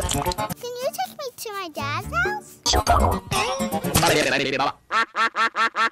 Can you take me to my dad's house?